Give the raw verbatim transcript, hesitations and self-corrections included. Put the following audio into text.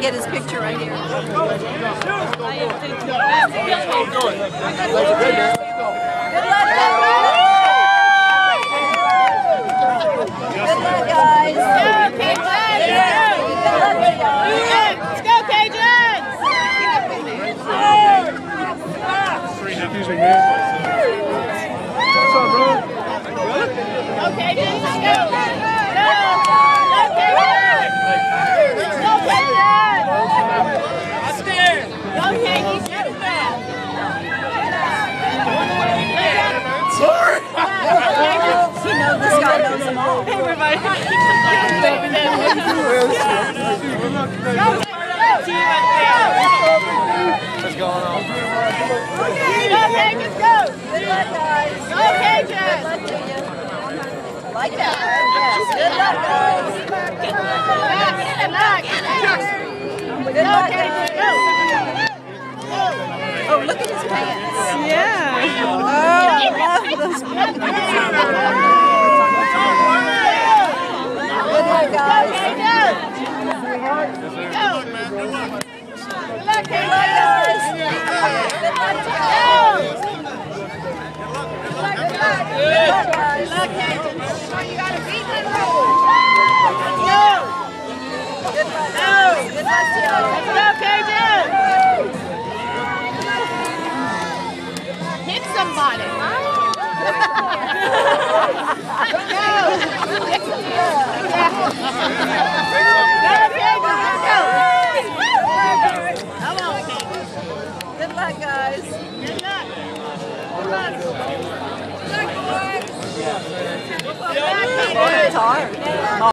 get his picture right here. Good luck, guys. Good luck, guys. Let's go, Cajun! Excuse me, man. What's up, bro? Go, Cajun! Let's go! Go, Cajun! Go, Cajun! I'm scared! Go, Cajun! Get it back! Sorry! You know this guy knows them all. Everybody! Go, What's going on? Go, Cajun! Go! Good luck, guys. Go, Cajun! Good luck to you. Like that. Yes. Good luck, guys. Good luck! Good luck, Cajun! guys. Go! Oh, look at his pants. Yeah! Oh, I love those pants. Good luck, guys. Go! Good luck, Good luck, guys. Good luck, guys. Good luck, Cajun. You gotta beat them. Good luck, guys. Good luck to y'all. Let's go, Cajun. Hit somebody. Go. Come on, Cajun. Good luck, guys. Good luck. Good luck. Good luck, boys. Good luck, Cajun. It's hard.